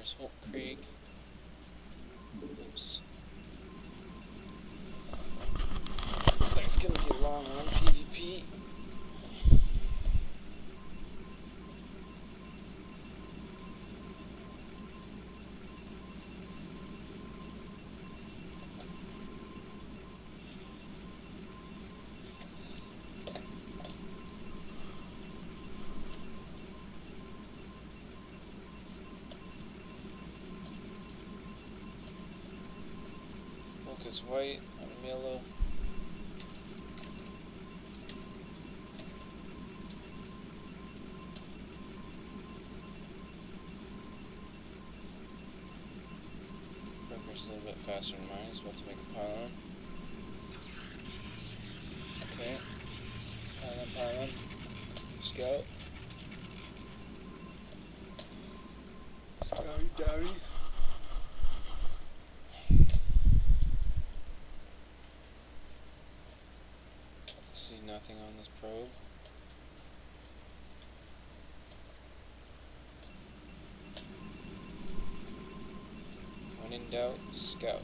There's Hope Creek. Oops. This looks like it's gonna be a long one, PvP. Focus white, I'm yellow. Progress a little bit faster than mine. It's about to make a pylon. Okay. Pylon. Scout. Scouty dowdy. See nothing on this probe. When in doubt, scout.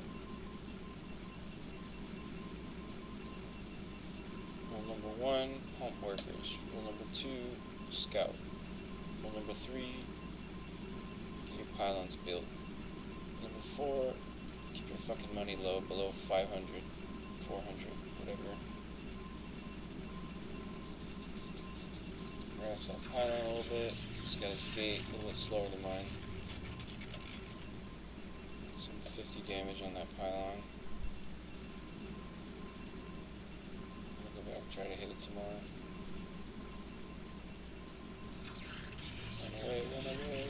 Rule number 1, hump workers. Rule number 2, scout. Rule number 3, get your pylons built. Number 4, keep your fucking money low, below 500, 400, whatever. Harass that pylon a little bit. Just got his gate a little bit slower than mine. Some 50 damage on that pylon. I'm gonna go back and try to hit it some more. Run away, run away.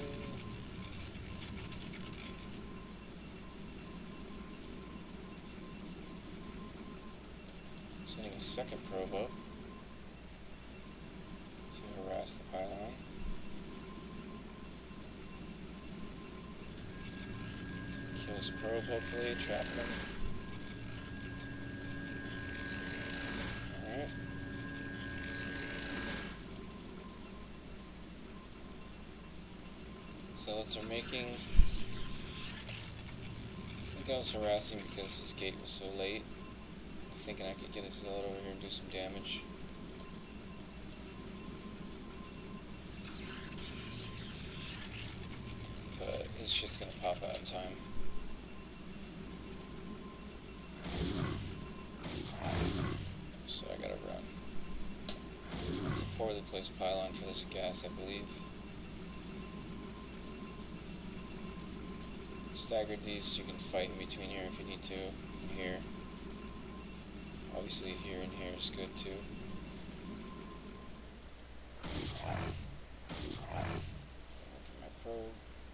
Sending a second probe up to harass the pylon. Kill this probe, hopefully, trap him. Alright. Zealots are making... I think I was harassing because his gate was so late. I was thinking I could get a zealot over here and do some damage. But his shit's gonna pop out in time. So I gotta run. It's a poorly placed pylon for this gas, I believe. Staggered these so you can fight in between here if you need to. And here. Obviously here and here is good too. For my probe.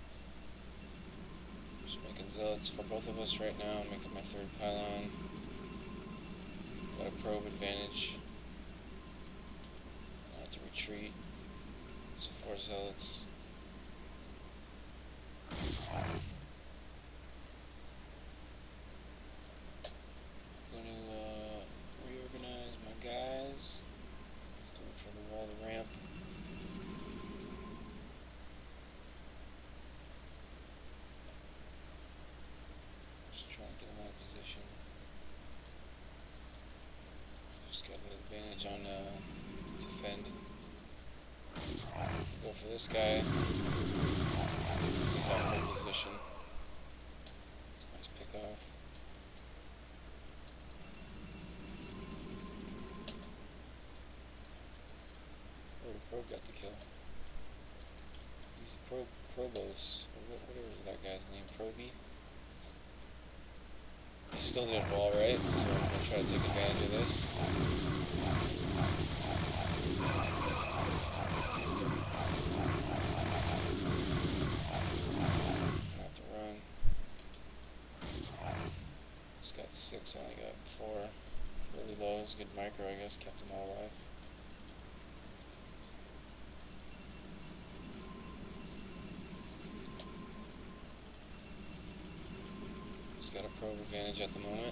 Just making zealots for both of us right now. I'm making my third pylon. Got a probe advantage. I have to retreat. It's 4 zealots. I'm going to reorganize my guys. Let's go for the wall to ramp. Just trying to get him out of position. Just got an advantage on defend. Go for this guy. Since he's out of position. Nice pick off. Oh, the probe got the kill. He's a Probos. Whatever that guy's name. Proby. He still did wall right, so I'm gonna try to take advantage of this. I have to run. Just got 6, I only got 4. Really low, it was a good micro, I guess, kept them all alive. Just got a probe advantage at the moment.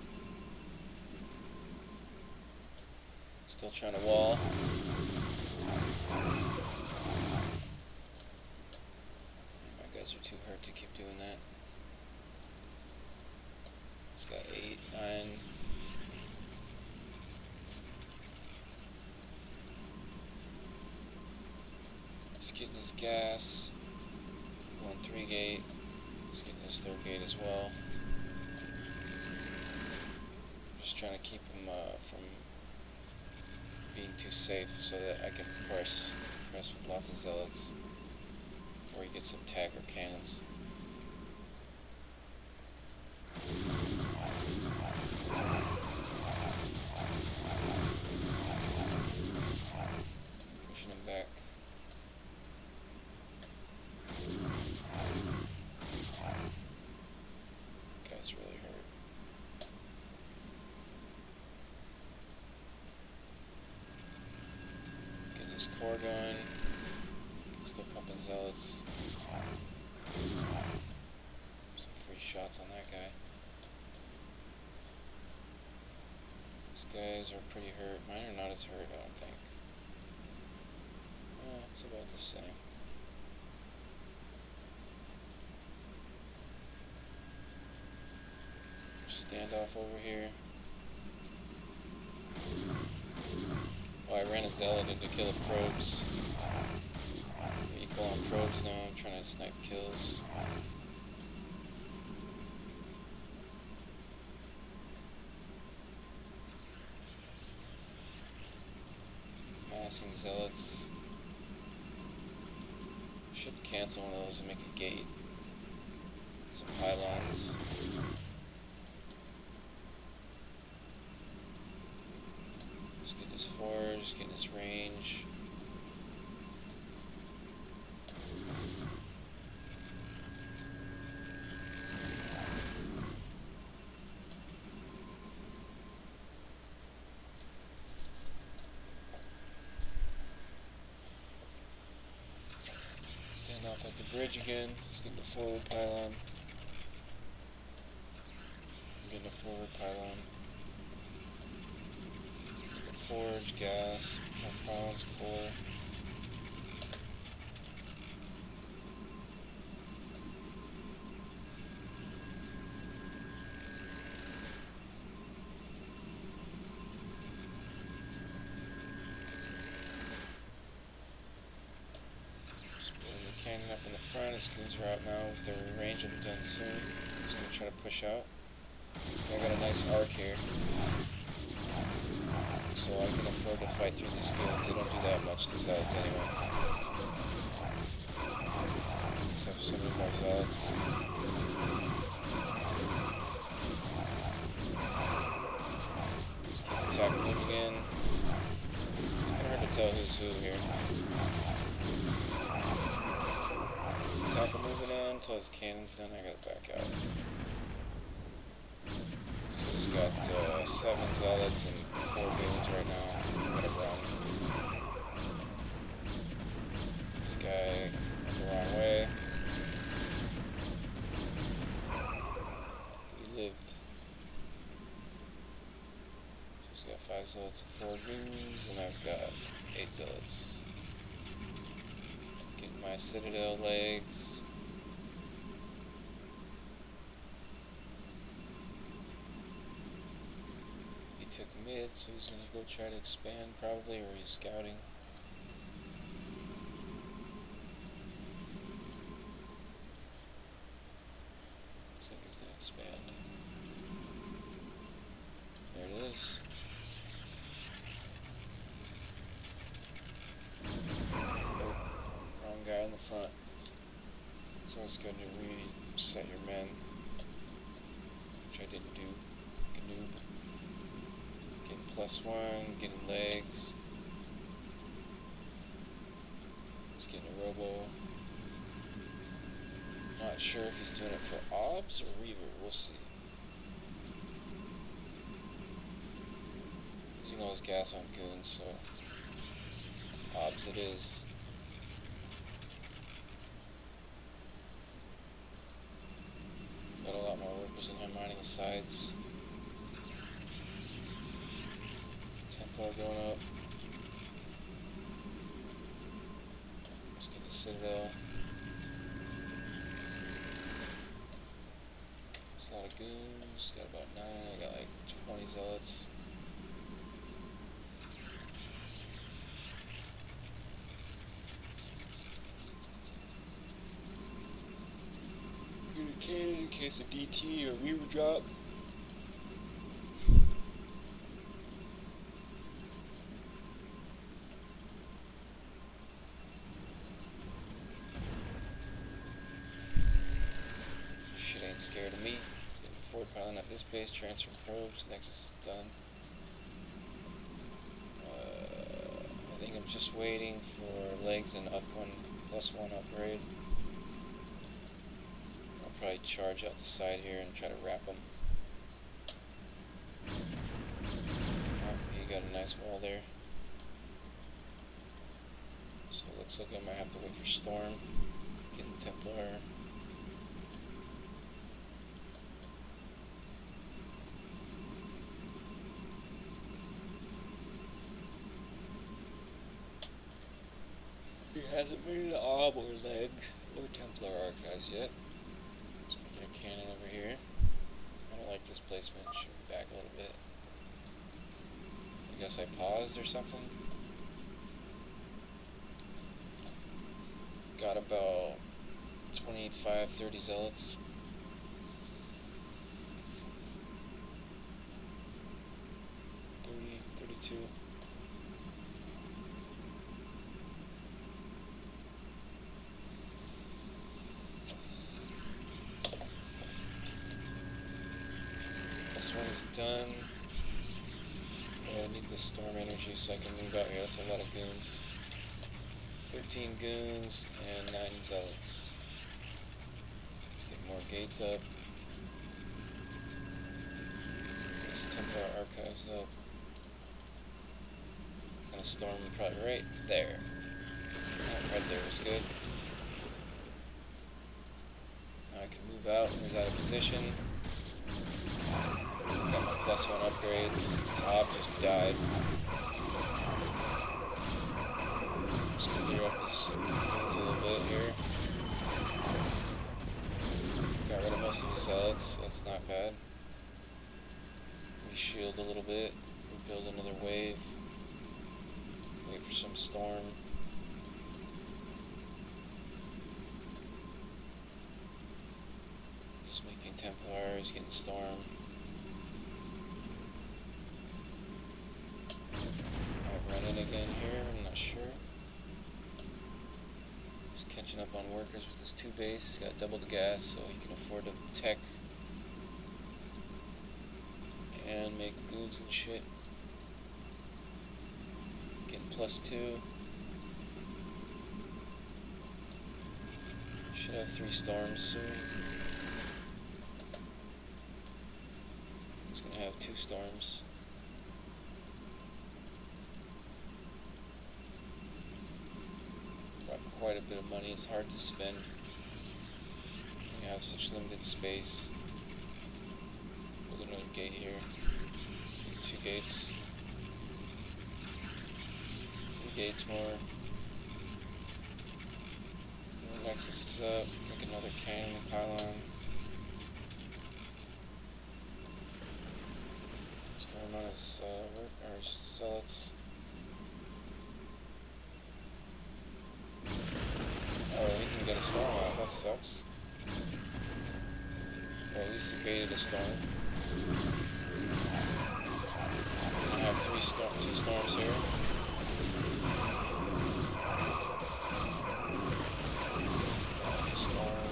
Still trying to wall. My guys are too hurt to keep doing that. It's got 8, 9. He's getting his gas. Going 3 gate. He's getting his 3rd gate as well. Just trying to keep him from being too safe so that I can press with lots of zealots before he gets some attacker cannons. Pushing him back. Guy's really hurt. Getting his core going. Still pumping zealots. Some free shots on that guy. These guys are pretty hurt. Mine are not as hurt, I don't think. It's about the same. Standoff over here. Oh, I ran a zealot into kill the probes. We're equal on probes now. I'm trying to snipe kills. Massing zealots. Should cancel one of those and make a gate. Some pylons. Just getting his forge, getting his range. Stand off at the bridge again. Just getting the forward pylon. Getting a forward pylon. Getting the forge, gas, more pylons, core. Cannon up in the front, his goons are out now with their range will be done soon. He's going to try to push out. I got a nice arc here, so I can afford to fight through these goons. They don't do that much to zealots anyway. Just have so many more zealots. Just keep attacking moving in. It's kind of hard to tell who's who here. Attacker moving in until his cannon's done. I gotta back out. So he's got 7 zealots and 4 goons right now. I'm gonna run. This guy went the wrong way. He lived. So he's got 5 zealots and 4 goons, and I've got 8 zealots. Getting my citadel legs. He took mid, so he's gonna go try to expand probably, or he's scouting. Looks like he's gonna expand. There it is. Guy in the front. So it's good to reset your men, which I didn't do. Noob. Getting +1, getting legs. Just getting a robo. Not sure if he's doing it for obs or reaver. We'll see. Using all his gas on goons, so obs it is. Got a lot more workers in him mining the sides. Tempo going up. Just getting the citadel. a lot of goons. Got about 9. I got like 20 zealots. Cannon in case of DT or reaver drop. Shit ain't scared of me. Getting forward pylon at this base, transfer probes, Nexus is done. I think I'm just waiting for legs and up +1 upgrade. Probably charge out the side here and try to wrap them. Oh, you got a nice wall there. So it looks like I might have to wait for Storm. Getting Templar. He hasn't made an Ob or legs or Templar archives yet. Making a cannon over here. I don't like this placement. Shoot back a little bit. I guess I paused or something. Got about 25, 30 zealots. +32. This one's done. I need the storm energy so I can move out here. That's a lot of goons. 13 goons and 9 zealots. Let's get more gates up. This Templar archives up. Gonna storm probably right there. Oh, right there was good. Now I can move out. Moves out of position. Got my +1 upgrades. Top just died. Just clear up his things a little bit here. Got rid of most of his zealots. That's not bad. Reshield a little bit. Rebuild another wave. Wait for some storm. Just making Templars, getting storm. Again here, I'm not sure. Just catching up on workers with his 2 base. Got double the gas so he can afford to tech and make goons and shit. Getting +2. Should have 3 storms soon. He's gonna have 2 storms. Quite a bit of money. It's hard to spend when you have such limited space. Build another gate here. 2 gates. 3 gates more. Nexus is up. Make another cannon pylon. Storm on his zealots. Oh, he didn't get a storm off. That sucks. Or at least he baited a storm. I have 2 storms here. Storm.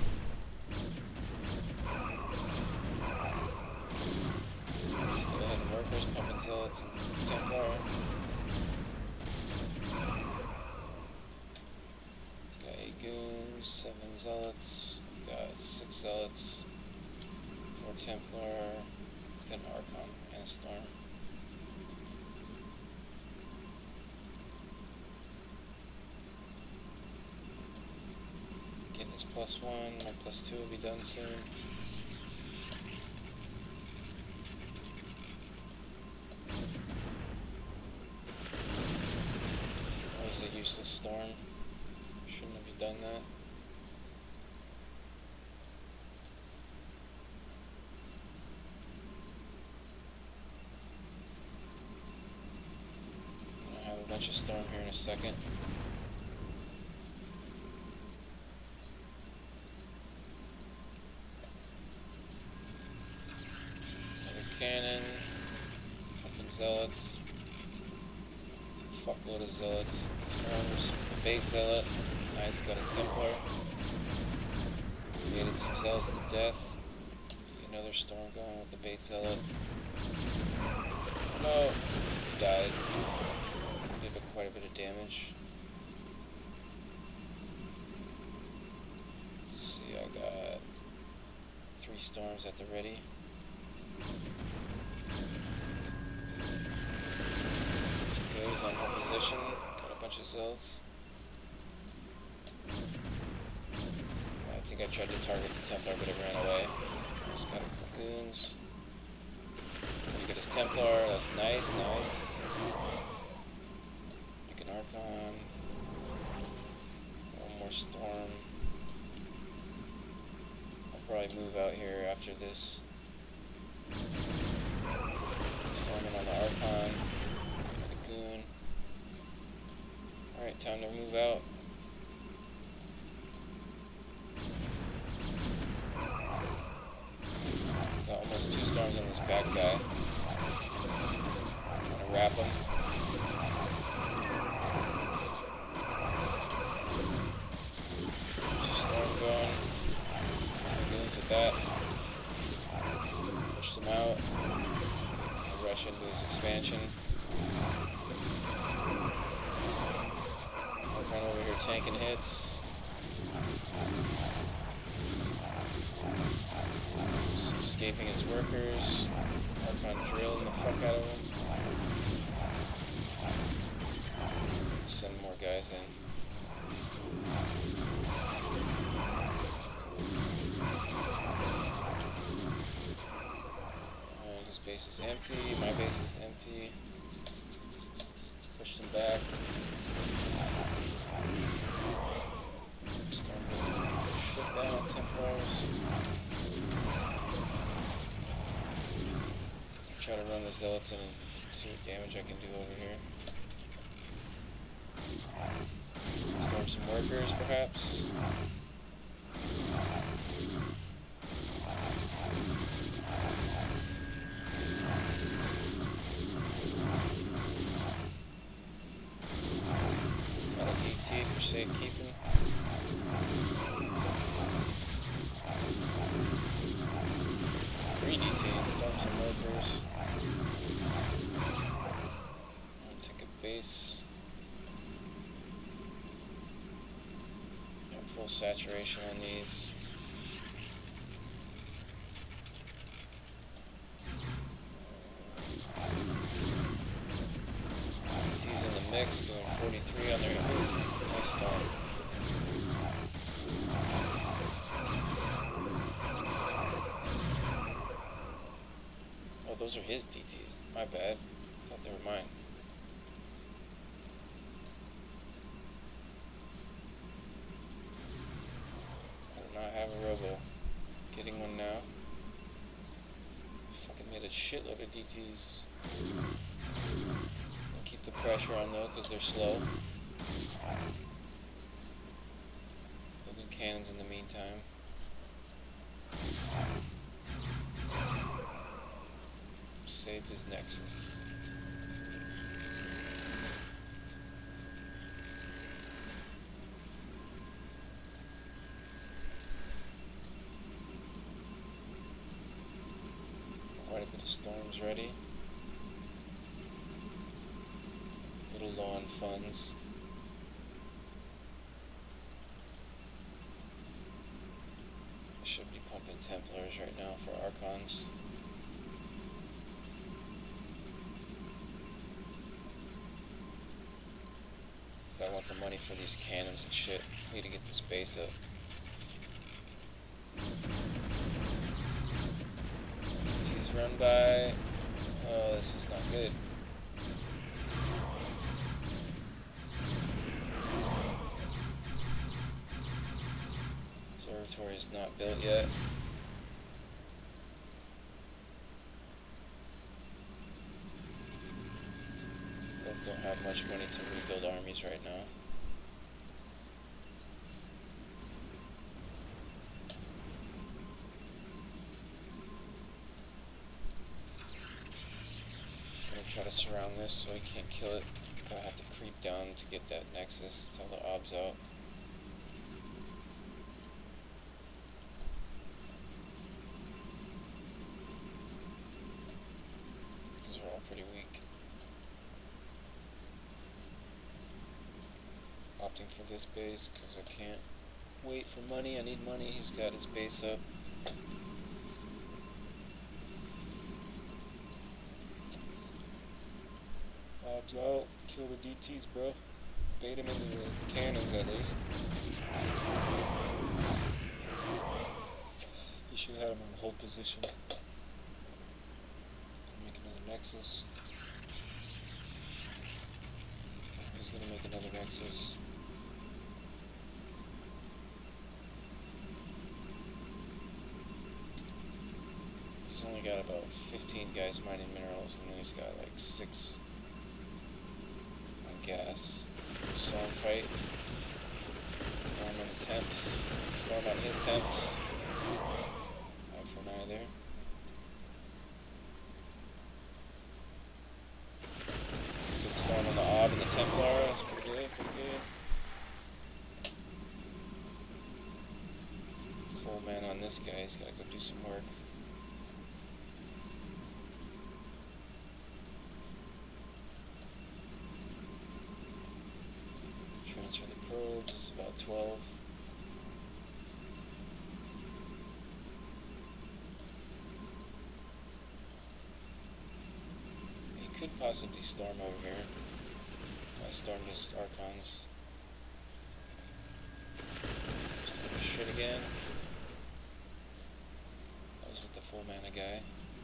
Still ahead of workers, pumping zealots and Templar. 7 zealots, we've got 6 zealots, 4 Templar, let's get an Archon and a Storm. Getting this +1, my +2 will be done soon. That was a useless Storm, shouldn't have done that. bunch of storm here in a second. Another cannon. Pumping zealots. Fuckload of zealots. Storms. The bait zealot. Nice, got his Templar. Baited some zealots to death. Another storm going with the bait zealot. No, he died. Did quite a bit of damage. Let's see, I got 3 storms at the ready. So it goes on her position. Got a bunch of zealots. I think I tried to target the Templar, but it ran away. Just got a couple goons. Get his Templar, that's nice, nice. Make an Archon. One more storm. I'll probably move out here after this. Storming on the Archon. Got a goon. Alright, time to move out. Got almost 2 storms on this back guy. Trying to wrap him. Just storm going. 3 goons with that. Pushed him out. Rush into his expansion. Archon over here tanking hits. Escaping his workers. Archon drilling the fuck out of him. Send more guys in. And his base is empty. My base is empty. Push them back. Start moving shit down, Templars. Try to run the zealots in and see what damage I can do over here. Storm some workers, perhaps. Got a DT for safekeeping. Three DTs, storm some workers. Take a base. Full saturation on these. DT's in the mix, doing 43 on their nice storm. Oh, those are his DTs. My bad. I thought they were mine. I have a robo. Getting one now. Fucking made a shitload of DTs. I'll keep the pressure on though, because they're slow. Building cannons in the meantime. Saved his Nexus. Quite a bit of storms ready. A little low on funds. I should be pumping Templars right now for Archons. But I want the money for these cannons and shit. I need to get this base up. T's run by. Oh, this is not good. Observatory is not built yet. Go don't have much money to rebuild armies right now. I'm gonna try to surround this so I can't kill it. Gonna have to creep down to get that nexus, tell the obs out. These are all pretty weak. Opting for this base because I can't wait for money. I need money. He's got his base up. Obs out. Kill the DTs, bro. Bait him into the cannons at least. You should have had him on hold position. Make another nexus. He's gonna make another nexus. He's only got about 15 guys mining minerals, and then he's got like 6 on gas. Storm fight. Storm on the temps. Storm on his temps. Out for 9 there. Good storm on the Ob and the Templar. That's pretty good, pretty good. Full man on this guy. He's gotta go do some work. Transfer the probes, it's about 12. He could possibly storm over here. Storm his Archons. Storm his shit again. That was with the full mana guy.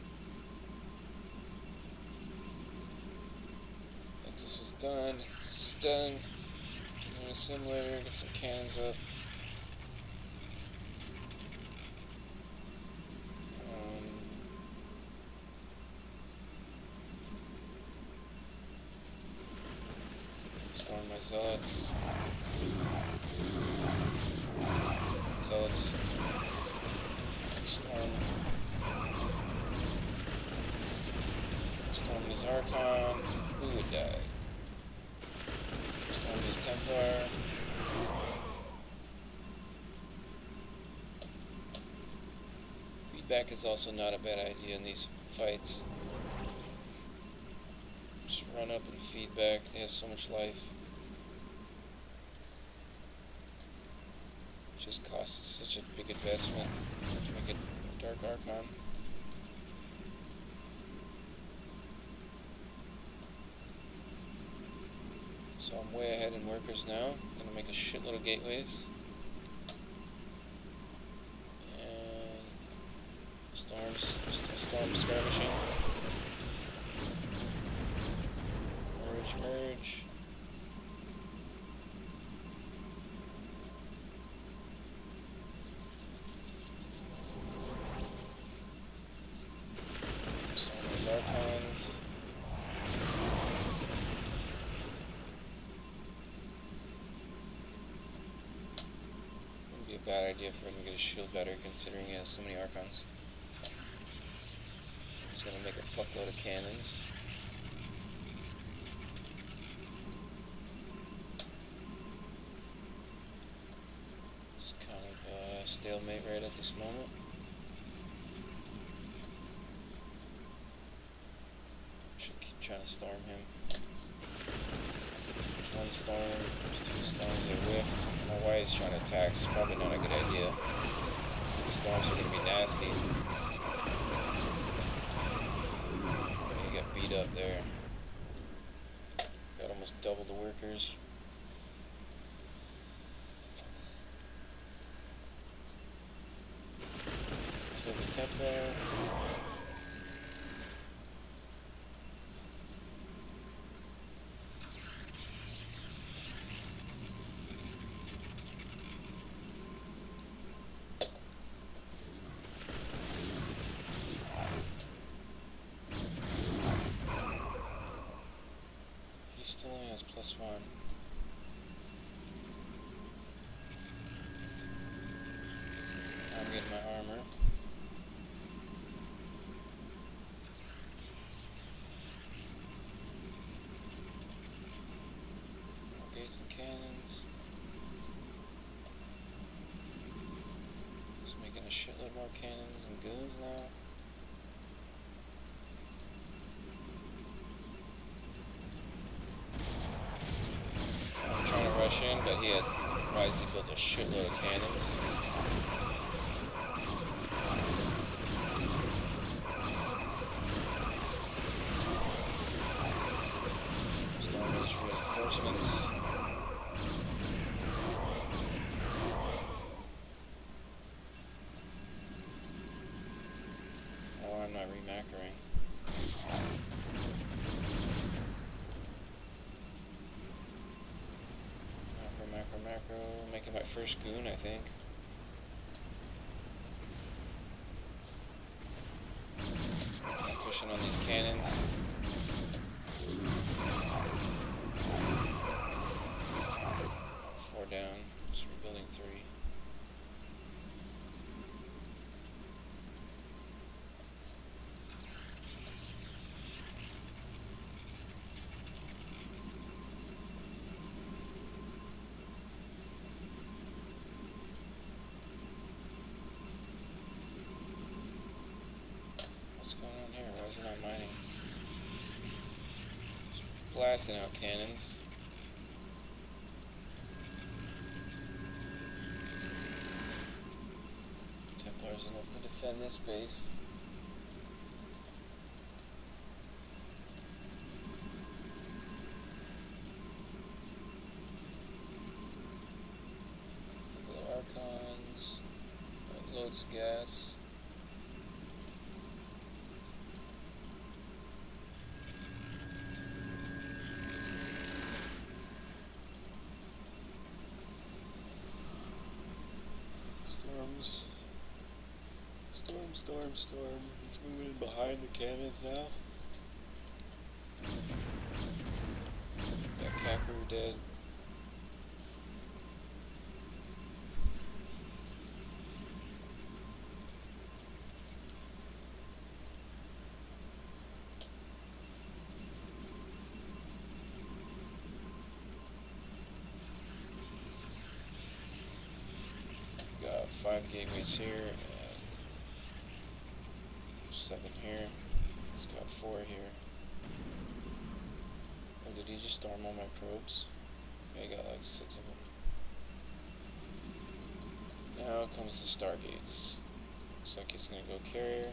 Nexus is done. Nexus is done. A simulator, get some cannons up. Storm my zealots. Zealots. Storm. Storm his Archon. Who would die? Storm his Templar. Feedback is also not a bad idea in these fights. Just run up and feedback. They have so much life. It just costs such a big investment to make a Dark Archon. So I'm way ahead in workers now. Gonna make a shitload of gateways. And storm skirmishing. Merge. Storm those Archons. Bad idea for him to get his shield better considering he has so many Archons. He's gonna make a fuckload of cannons. It's kind of stalemate right at this moment. Should keep trying to storm him. There's one storm, there's 2 storms they whiff. I don't know why he's trying to attack. It's probably not a good idea. Storms are going to be nasty. He got beat up there. Got almost double the workers. Kill the Templar. He still only has +1. I'm getting my armor. More gates and cannons. Just making a shitload more cannons and goons now. I'm trying to rush in, but he had wisely built a shitload of cannons. Stormers reinforcements. Oh, I'm not remacering. Macro, making my first goon, I think. I'm pushing on these cannons. Four down, just rebuilding 3. What's going on here? Why is it not mining? Just blasting out cannons. Templars enough to defend this base. Archons. Loads of gas. Storms. Storm. He's moving in behind the cannons now. That Kakaroo dead. Got 5 gateways here and 7 here. It's got 4 here. Oh, did he just storm all my probes? Yeah, he got like 6 of them. Now comes the Stargates. Looks like he's gonna go carrier.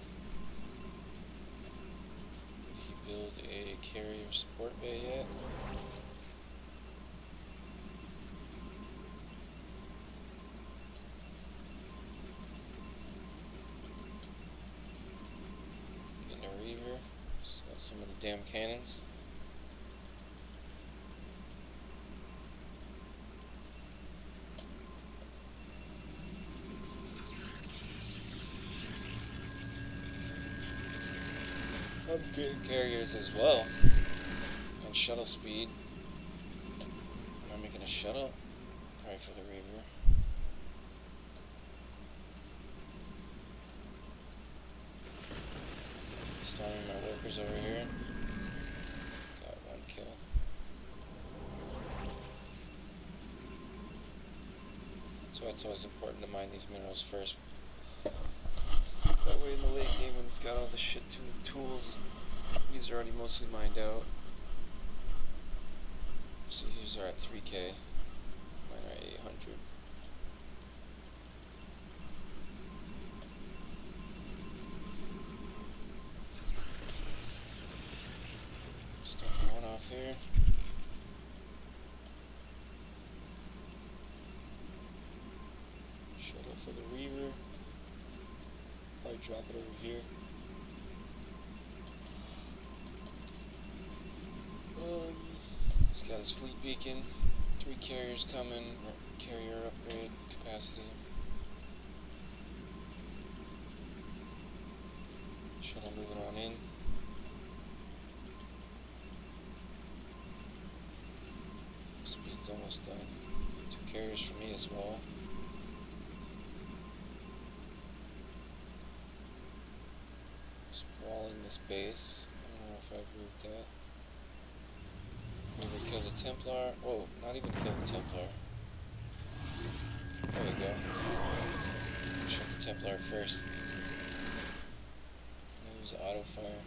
Did he build a carrier support bay yet? Some of the damn cannons. I'm getting carriers as well. And shuttle speed. Am I making a shuttle? Probably for the Reaver. Storming my workers over here. Got 1 kill. So that's always important to mine these minerals first. That way in the late game when it's got all the shit to the tools, these are already mostly mined out. So these are at 3k. Mine are 800. Starting one off here. Shuttle for the Reaver. Probably drop it over here. He's got his fleet beacon. 3 carriers coming. Carrier upgrade capacity. Shuttle moving on in. carriers almost done. 2 carriers for me as well. Just walling this base. I don't know if I agree with that. Maybe kill the Templar. Oh, not even kill the Templar. There we go. Shoot the Templar first. Use auto fire.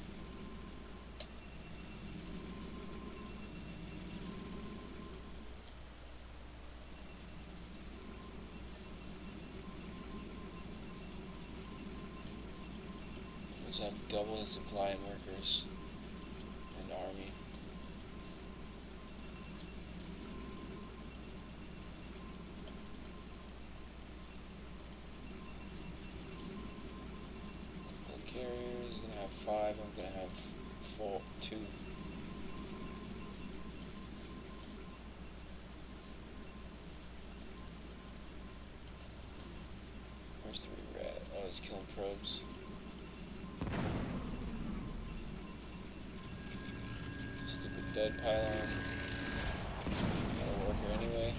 Looks like double the supply of workers and army. Carriers, gonna have 5, I'm gonna have 2. Where's the re-rat? Oh, he's killing probes. Stupid dead pylon. Not a worker anyway.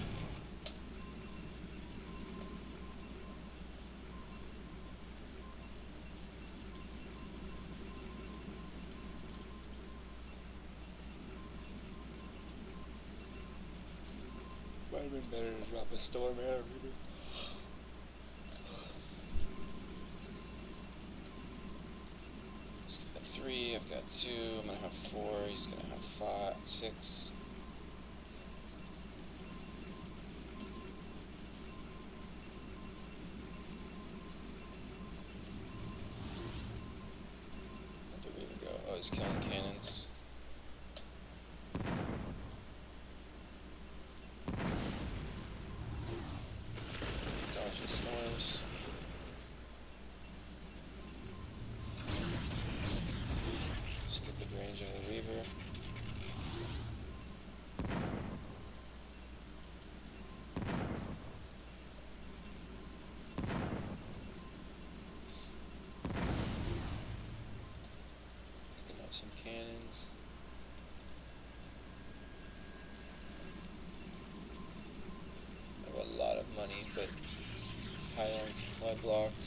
Might have been better to drop a storm arrow, maybe. He's got 3, I've got 2, I'm gonna have 4, he's gonna have 5, 6. Where did we even go? Oh, he's killing cannons. Dodging storms. Stupid range of the Reaver. Picking up some cannons. I have a lot of money, but pylon supply blocked.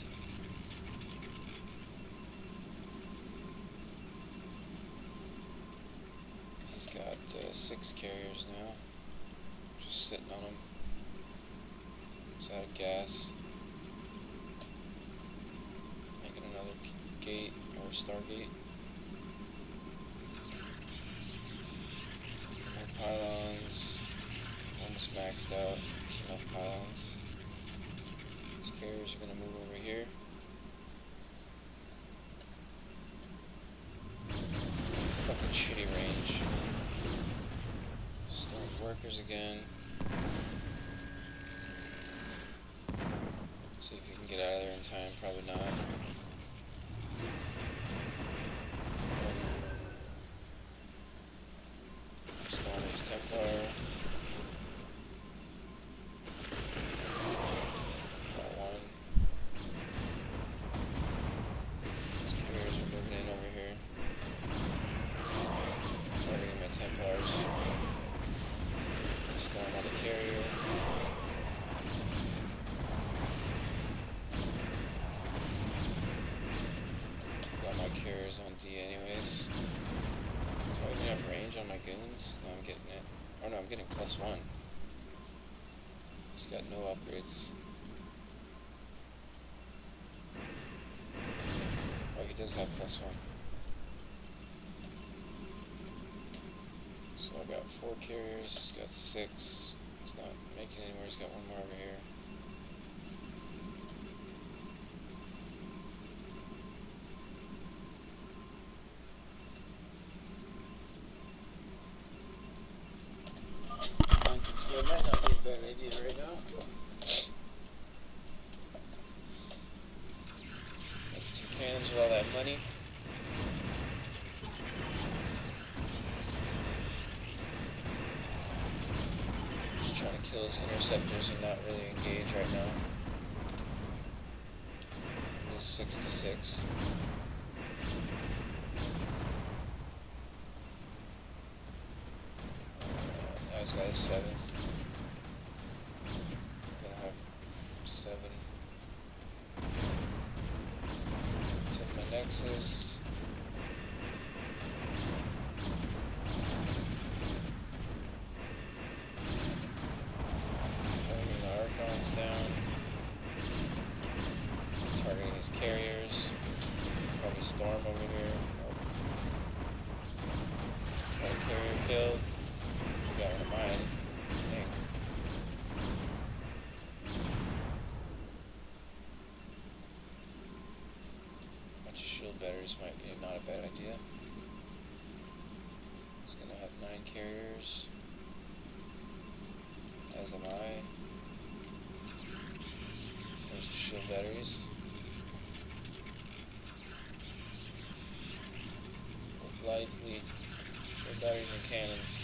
He's got 6 carriers now. Just sitting on them. He's out of gas. Making another gate or Stargate. More pylons. Almost maxed out. There's enough pylons. These carriers are going to move over here. Fucking shitty range. Storm workers again. See if you can get out of there in time. Probably not. Stormers, Templar. Got 1. These carriers are moving in over here. Targeting my Templars. Storm on the carrier. Got my carriers on D anyways. Do I even have range on my goons? No, I'm getting it. Oh no, I'm getting +1. He's got no upgrades. Oh, he does have +1. So I got 4 carriers, he's got 6. He's not making anywhere, he's got 1 more over here. So it might not be a bad idea right now. Making some cannons with all that money. Trying to kill his interceptors and not really engage right now. It is 6-6. Now he's got a 7th. Nexus. Bringing the Archons down. Targeting his carriers. Probably Storm over here. Nope. Got a carrier killed. Got one of mine, I think. A bunch of shield batteries might be not a bad idea. He's gonna have 9 carriers. As am I. There's the shield batteries. Lively shield batteries and cannons.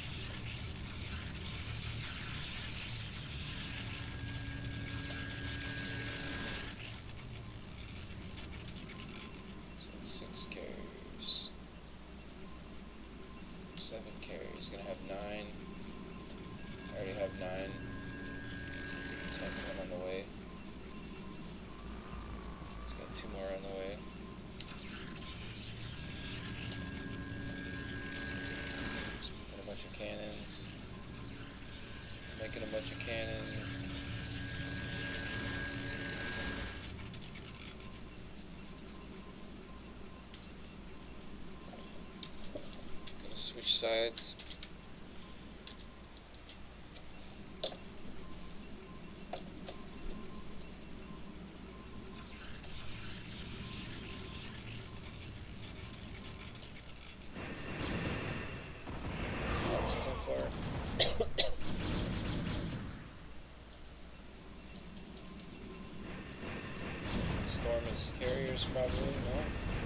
So 6 carriers. 7 carriers. Gonna have 9. I already have 9. 10th one on the way. He's got 2 more on the way. Bunch of cannons, making a bunch of cannons. Gonna switch sides. Templar. Storm is carriers, probably, no?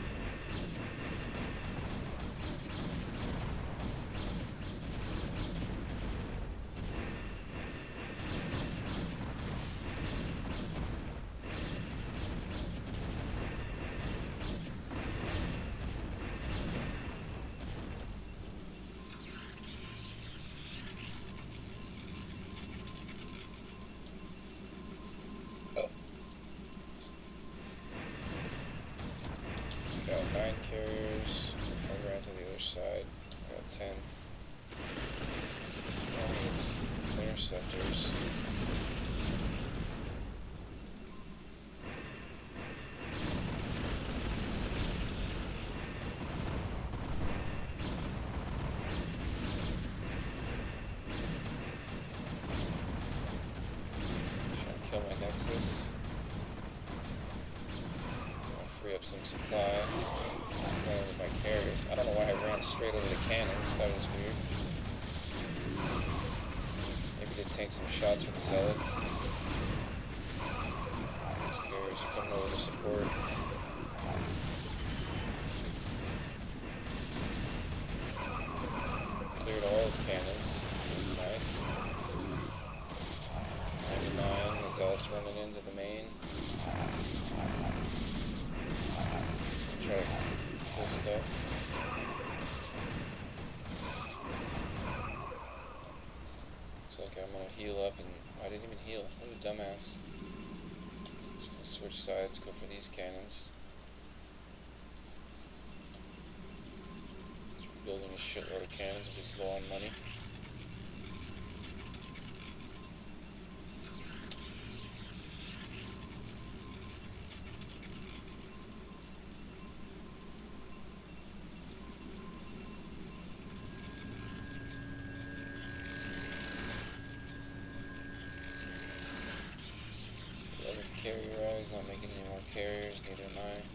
Got 9 carriers. I ran to the other side. Got 10. Storm is interceptors. Trying to kill my Nexus. Free up some supply. Ran over my carriers. I don't know why I ran straight over the cannons. That was weird. Maybe to take some shots from the zealots. These carriers are coming over to support. Cleared all his cannons. That was nice. 99. The zealots running into the main. Try to kill stuff. Looks like I'm gonna heal up, and I didn't even heal. What a dumbass. Just gonna switch sides, go for these cannons. Just building a shitload of cannons, I'll be slow on money. Carrier out, he's not making any more carriers, neither am I.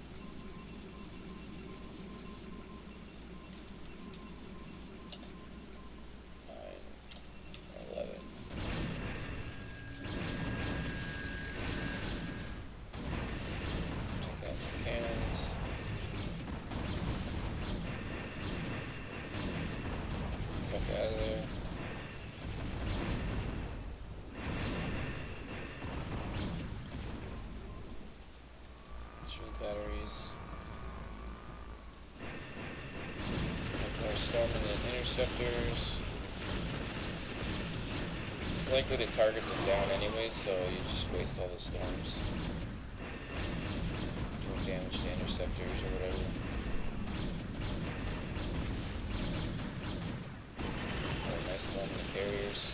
Take out some cannons. Get the fuck out of there. Batteries. Templar storming the interceptors. It's likely to target them down anyway, so you just waste all the storms doing damage bunch of interceptors or whatever. Oh, nice storm in the carriers.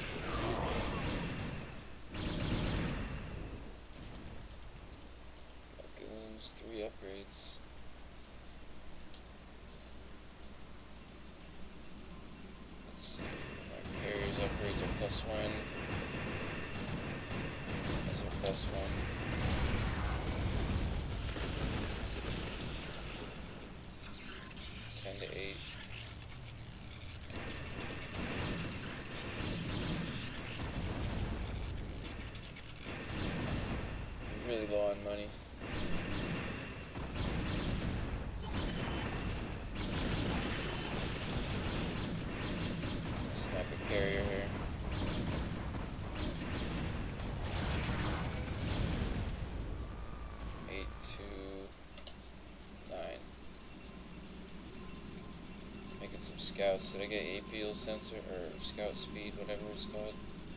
Got goons, 3 upgrades. Let's see, my carriers upgrades are +1. Those are +1. 10 to 8. I'm really low on money. Sniper carrier here. Making some scouts. Did I get APL sensor or scout speed, whatever it's called?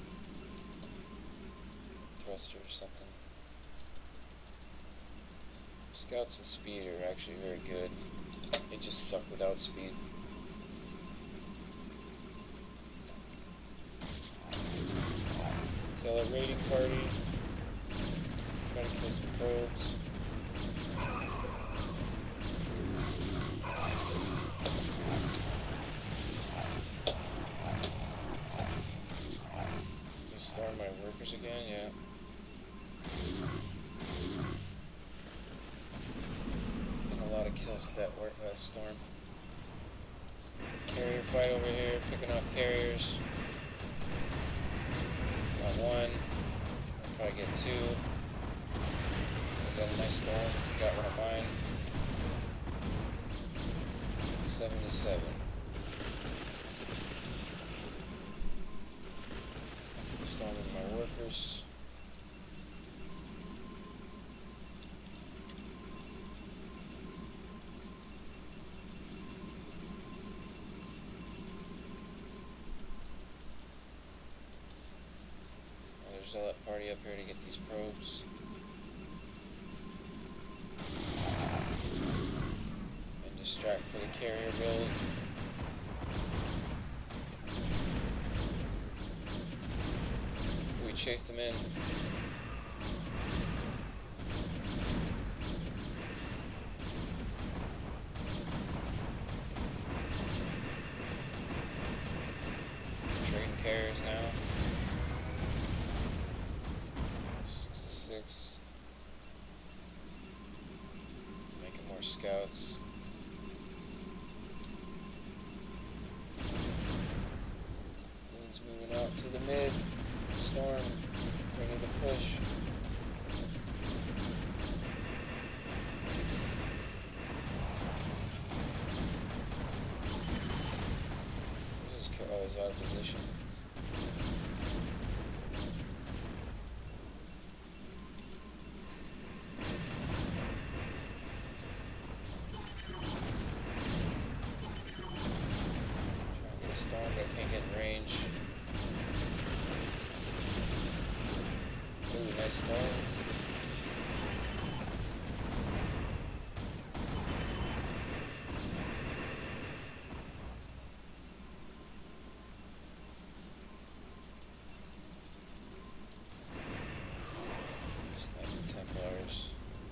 Thruster or something. Scouts with speed are actually very good. They just suck without speed. Sell a raiding party. Try to kill some probes. Restart my workers again, yeah. Getting a lot of kills with that storm. Carrier fight over here, picking off carriers. Got 1. I'll probably get 2. I got a nice storm. Got one of mine. 7 to 7. Storming my workers. There's a zealot party up here to get these probes. And distract for the carrier build. We chased him in. Trading carriers now. 6 to 6. Making more scouts. Moon's moving out to the mid. Storm, ready to push. Oh, he's out of position. Trying to get a storm, but I can't get in range. Ooh, nice storm. Sniping Templars.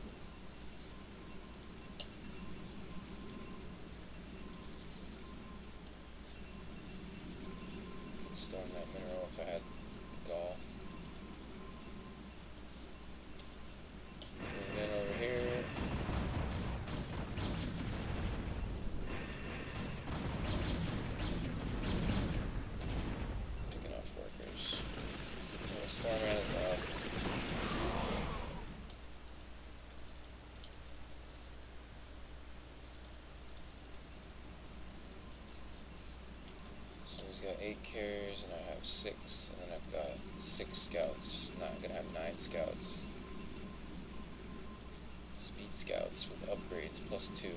Could storm that mineral if I had gall. Moving in over here. Picking off workers. Oh, Stormman is up. So he's got 8 carriers and I have 6, and then I've got 6 scouts. Now I'm gonna have 9 scouts. Speed scouts with upgrades +2.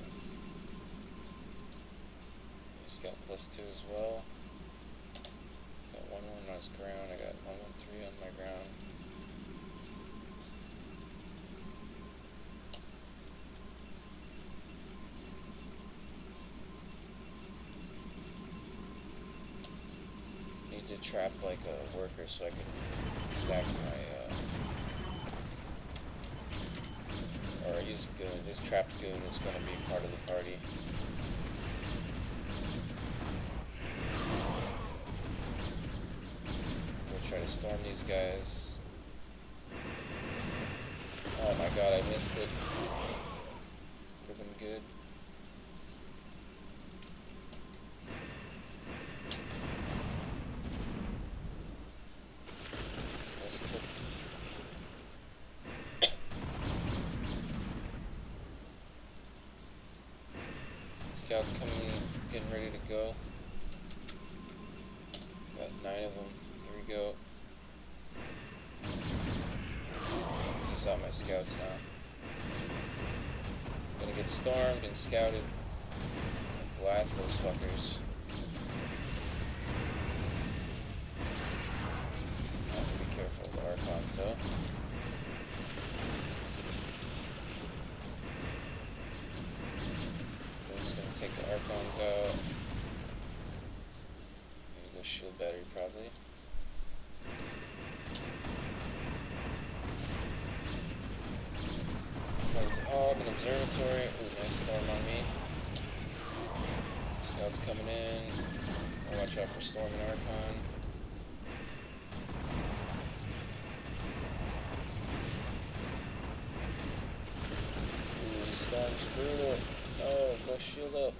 Scout +2 as well. Got 1-1 on his ground. I got 1-1-3 on my ground. trap like a worker so I can stack my, or use a goon. This trapped goon is going to be part of the party. We'll try to storm these guys. Oh my god, I misclicked. Would have been good. Misclick. Scouts coming, getting ready to go. Got 9 of them. Here we go. Just saw my scouts now. Gonna get stormed and scouted. And blast those fuckers. Have to be careful with the Archons though. Goon's gonna take the Archons out. Gonna go shield battery probably. An observatory. Ooh, nice storm on me. Scouts coming in. I'll watch out for Storm and Archon. Ooh, these storms are brutal. Oh, go shield up.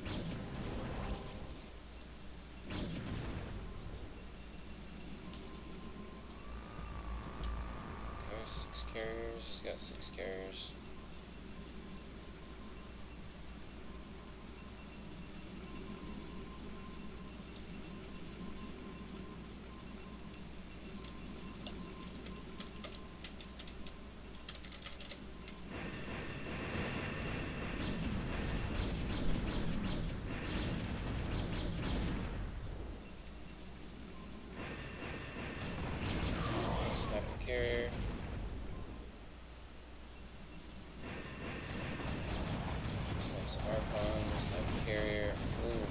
Okay, 6 carriers. He's got 6 carriers. Sniper carrier. Snipe some Archons, sniper carrier. Ooh.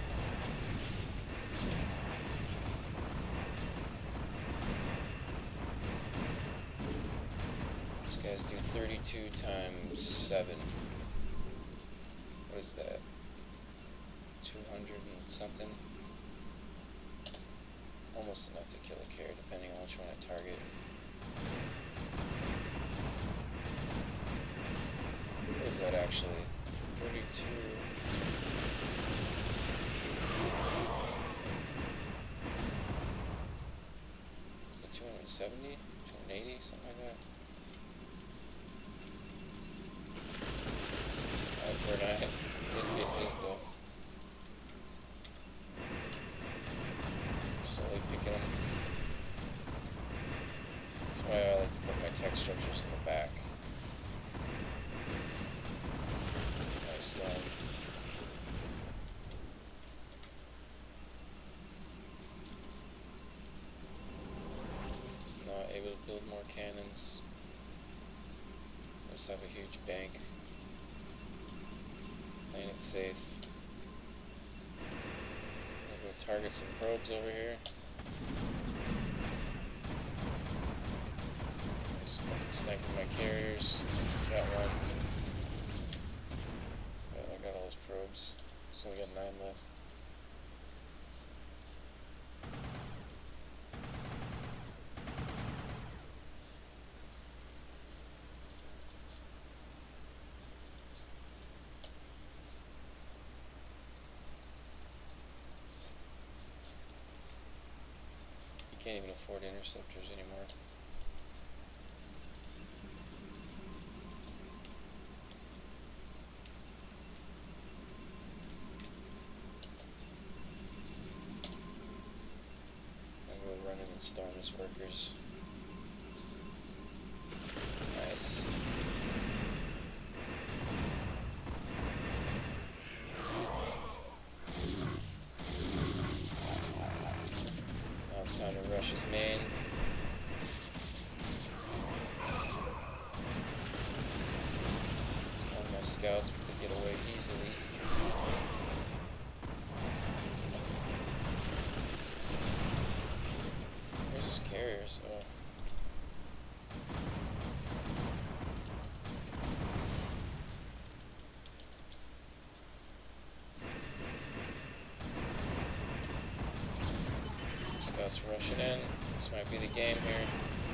These guys do 32 times 7. What is that? 200 and something? Almost enough to kill a carrier, depending on which one I target. What is that actually? 32. Is it 270? 280? Something like that? Eye for an eye. Didn't get his though. Slowly picking them. That's why I like to put my tech structures in the back. Nice storm. Not able to build more cannons. Just have a huge bank. Playing it safe. Target some probes over here. Just fucking sniping my carriers. Got one. Yeah, I got all those probes. So we got 9 left. Can't even afford interceptors anymore. I'm gonna go run in and storm his workers. Nice. It's time to rush his main. Storm my scouts, but they get away easily. just carriers. Oh. Scouts rushing in. This might be the game here.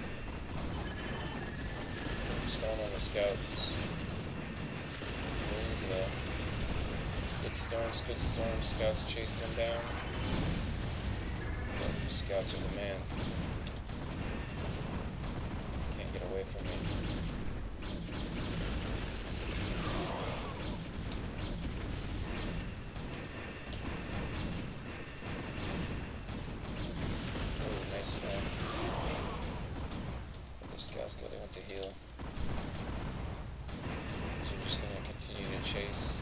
Storm on the scouts. Balloons though. Good storms, good storms. Scouts chasing them down. But scouts are the man. Can't get away from me. Oh, nice storm. Where'd the scouts go? They went to heal. So we're just gonna continue to chase.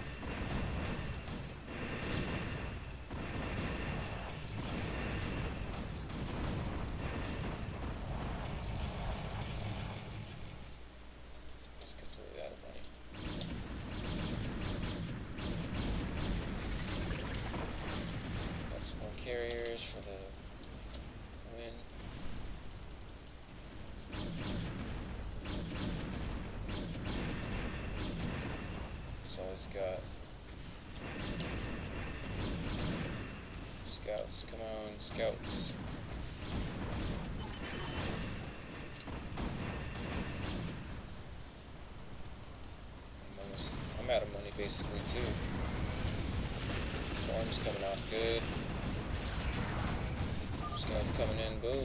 Carriers for the win. So it's got scouts. Come on, scouts. I'm out of money basically too. Storm's coming off good. Scouts coming in, boom.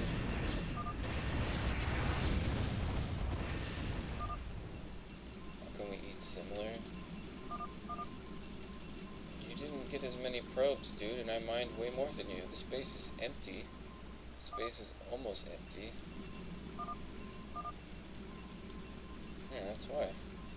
How can we eat similar? You didn't get as many probes, dude, and I mined way more than you. The space is empty. The space is almost empty. Yeah, that's why.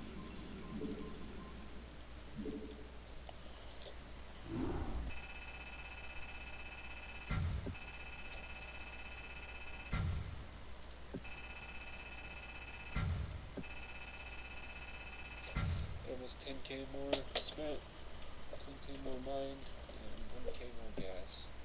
Almost 10k more spent, 10k more mined, and 1k more gas.